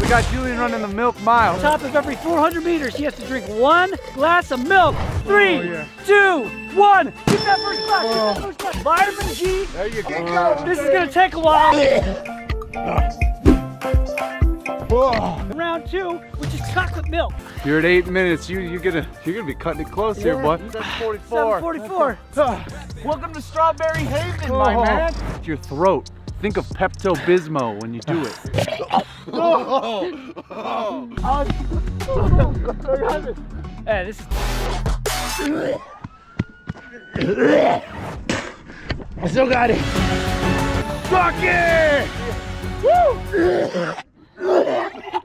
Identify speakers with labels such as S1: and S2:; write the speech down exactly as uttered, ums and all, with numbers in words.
S1: We got Julian running the milk mile.
S2: Top of every four hundred meters, he has to drink one glass of milk. Three,
S1: oh, yeah.
S2: two, one. Get that first glass. Oh. Get that first glass. Vitamin G.
S1: There you go.
S2: Uh, this is gonna take a while.
S1: Whoa.
S2: Round two, which is chocolate milk.
S1: You're at eight minutes. You you gonna you're gonna be cutting it close yeah. here, boy. seven forty-four.
S2: seven forty-four.
S1: Welcome to Strawberry Haven, oh. my man. Your throat. Think of Pepto-Bismol when you do it. oh. Oh. Oh.
S2: Hey, this is.
S1: I still got it. Suck it! Woo!